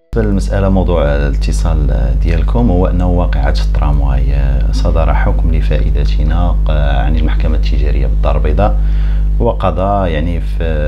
المسألة موضوع الاتصال ديالكم هو أنه واقعة الترامواي صدر حكم لفائدتنا عن المحكمة التجارية بالدار البيضاء، وقضى يعني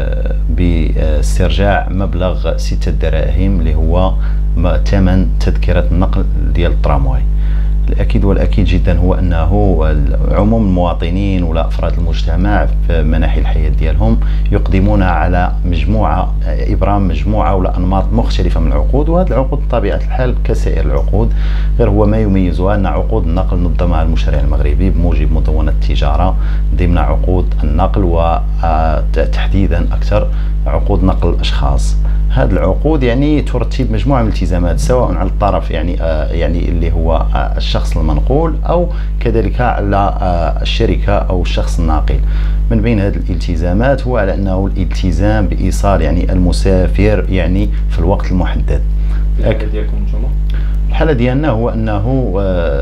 باسترجاع مبلغ 6 دراهم اللي هو ثمن تذكرة النقل ديال الترامواي. الأكيد والأكيد جدا هو أنه عموم المواطنين ولا أفراد المجتمع في مناحي الحياة ديالهم يقدمون على إبرام مجموعة ولا أنماط مختلفة من العقود، وهذه العقود بطبيعة الحال كسائر العقود، غير هو ما يميزها أن عقود النقل نظمها المشرع المغربي بموجب مدونة التجارة ضمن عقود النقل، وتحديدا أكثر عقود نقل الأشخاص. هذه العقود يعني ترتب مجموعة من الالتزامات سواء على الطرف يعني اللي هو الشخص المنقول أو كذلك على الشركة أو الشخص الناقل. من بين هذه الالتزامات هو على أنه الالتزام بإيصال يعني المسافر يعني في الوقت المحدد. الحالة ديالكم نتوما؟ الحالة ديالنا هو أنه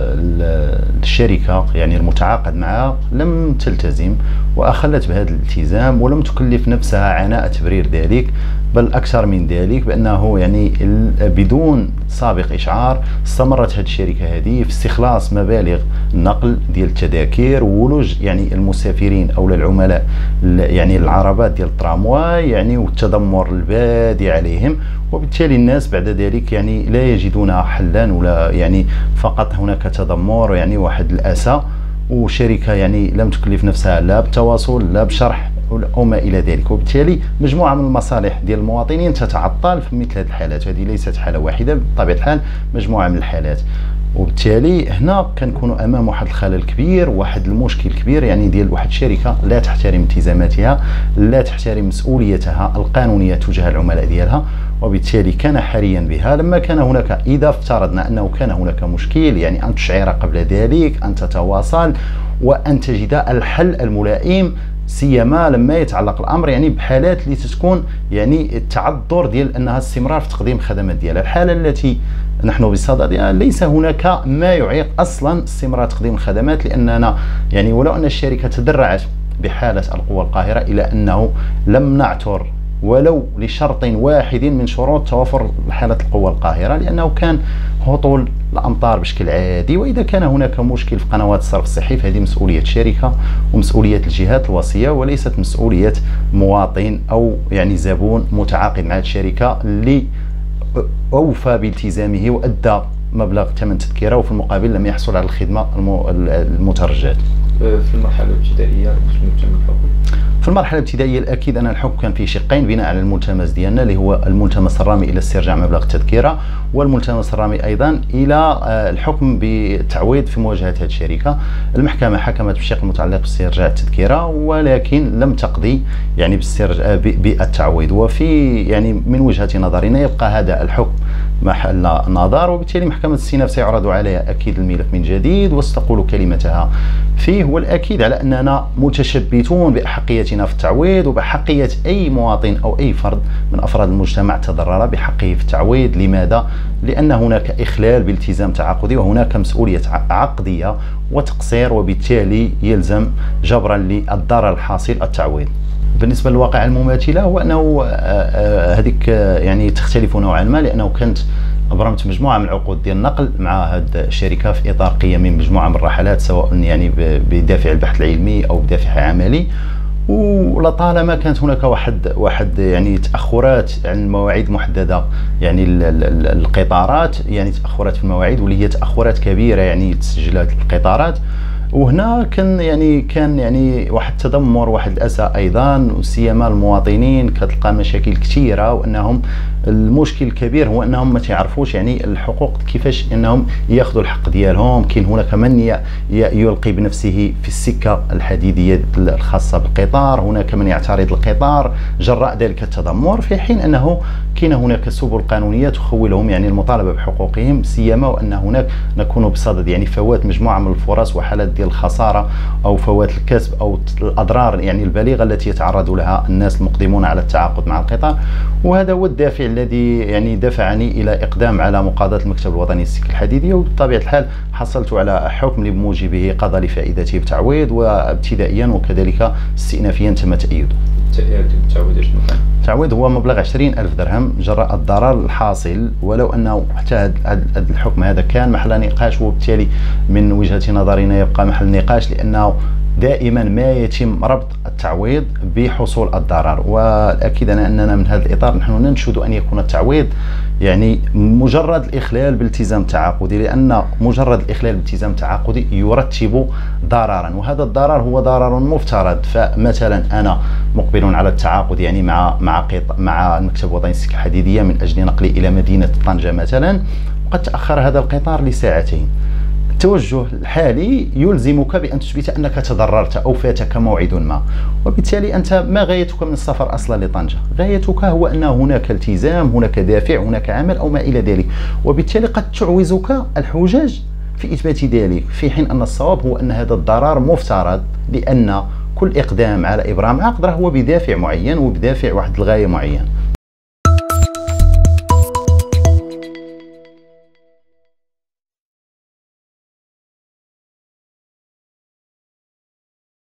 الشركة يعني المتعاقد معها لم تلتزم وأخلت بهذا الالتزام ولم تكلف نفسها عناء تبرير ذلك، بل أكثر من ذلك بأنه يعني بدون سابق إشعار استمرت هذه الشركة هذه في استخلاص مبالغ النقل ديال التذاكر وولوج يعني المسافرين أو العملاء يعني العربات ديال الترامواي يعني والتذمر البادي عليهم، وبالتالي الناس بعد ذلك يعني لا يجدون حلا ولا يعني فقط هناك تذمر يعني واحد الأسى، وشركة يعني لم تكلف نفسها لا بالتواصل لا بشرح أو ما إلى ذلك، وبالتالي مجموعة من المصالح ديال المواطنين تتعطل في مثل هذه الحالات. هذه ليست حالة واحدة، بطبيعة الحال مجموعة من الحالات، وبالتالي هنا كنكونوا امام واحد الخلل كبير، واحد المشكل كبير يعني ديال واحد الشركه لا تحترم التزاماتها، لا تحترم مسؤوليتها القانونيه تجاه العملاء ديالها، وبالتالي كان حريا بها لما كان هناك، اذا افترضنا انه كان هناك مشكل، يعني ان تشعر قبل ذلك، ان تتواصل وان تجد الحل الملائم، سيما لما يتعلق الامر يعني بحالات اللي تكون يعني التعذر ديال انها استمرار في تقديم الخدمات ديالها. الحاله التي نحن بصددها ليس هناك ما يعيق اصلا استمرار تقديم الخدمات، لاننا يعني ولو ان الشركه تدرعت بحاله القوى القاهره الى انه لم نعثر ولو لشرط واحد من شروط توافر حالة القوى القاهرة، لأنه كان هطول الأمطار بشكل عادي، وإذا كان هناك مشكل في قنوات الصرف الصحي فهذه مسؤولية الشركة ومسؤولية الجهات الوصية، وليست مسؤولية مواطن أو يعني زبون متعاقد مع الشركة اللي أوفى بالتزامه وأدى مبلغ ثمن تذكرة وفي المقابل لم يحصل على الخدمة المترجات. في المرحلة الابتدائية شنو تم الحكم؟ في المرحلة الابتدائية الأكيد أن الحكم كان فيه شقين بناء على الملتمس ديالنا اللي هو الملتمس الرامي إلى استرجاع مبلغ التذكرة، والملتمس الرامي أيضا إلى الحكم بالتعويض في مواجهة هذه الشركة. المحكمة حكمت بالشق المتعلق باسترجاع التذكرة ولكن لم تقضي يعني بالتعويض، وفي يعني من وجهة نظرنا يبقى هذا الحكم محل نظر، وبالتالي محكمة الاستئناف سيعرض عليها أكيد الملف من جديد وستقول كلمتها فيه. والأكيد على أننا متشبتون بأحقيتنا في التعويض وبحقية أي مواطن أو أي فرد من أفراد المجتمع تضرر بحقه في التعويض. لماذا؟ لأن هناك إخلال بالتزام تعاقدي وهناك مسؤولية عقدية وتقصير، وبالتالي يلزم جبرا للضرر الحاصل التعويض. بالنسبة للواقع المماثلة هو أنه هذيك يعني تختلف نوعا ما، لأنه كنت أبرمت مجموعة من العقود ديال النقل مع هذه الشركة في إطار قيام مجموعة من الرحلات سواء يعني بدافع البحث العلمي أو بدافع عملي، ولطالما كانت هناك واحد يعني تأخرات عن المواعيد المحددة، يعني القطارات يعني تأخرات في المواعيد واللي هي تأخرات كبيرة يعني تسجيلات القطارات، وهنا كان يعني واحد التذمر واحد الاسى ايضا، وسيما المواطنين كتلقى مشاكل كثيره، وانهم المشكل الكبير هو انهم ما تعرفوش يعني الحقوق كيفاش انهم ياخذوا الحق ديالهم. كاين هناك من يلقي بنفسه في السكه الحديديه الخاصه بالقطار، هناك من يعترض القطار جراء ذلك التذمر، في حين انه كاين هناك سبل قانونيه تخولهم يعني المطالبه بحقوقهم، سيما وان هناك نكون بصدد يعني فوات مجموعه من الفرص وحالات ديال الخساره او فوات الكسب او الاضرار يعني البالغه التي يتعرض لها الناس المقدمون على التعاقد مع القطار. وهذا هو الدافع الذي يعني دفعني الى اقدام على مقاضاه المكتب الوطني للسكك الحديديه، وبطبيعه الحال حصلت على حكم اللي بموجبه قضى لفائدته بتعويض، وابتدائيا وكذلك استئنافيا تم تأييده. التعويض شنو كان؟ التعويض هو مبلغ 20,000 درهم جراء الضرر الحاصل، ولو أنه حتى هذا الحكم هذا كان محل نقاش، وبالتالي من وجهة نظرنا يبقى محل نقاش، لأنه دائما ما يتم ربط التعويض بحصول الضرر. والأكيد أننا من هذا الإطار نحن ننشد أن يكون التعويض يعني مجرد الإخلال بالالتزام التعاقدي، لأن مجرد الإخلال بالالتزام التعاقدي يرتب ضررا، وهذا الضرر هو ضرر مفترض. فمثلا أنا مقبل على التعاقد يعني مع المكتب الوطني للسكك الحديدية من أجل نقلي إلى مدينة طنجة مثلا، وقد تأخر هذا القطار لساعتين. التوجه الحالي يلزمك بأن تثبت أنك تضررت أو فاتك موعد ما، وبالتالي أنت ما غايتك من السفر أصلا لطنجة؟ غايتك هو أن هناك التزام، هناك دافع، هناك عمل أو ما إلى ذلك، وبالتالي قد تعوزك الحجج في إثبات ذلك، في حين أن الصواب هو أن هذا الضرر مفترض، لأن كل إقدام على إبرام عقد هو بدافع معين وبدافع واحد الغاية معين.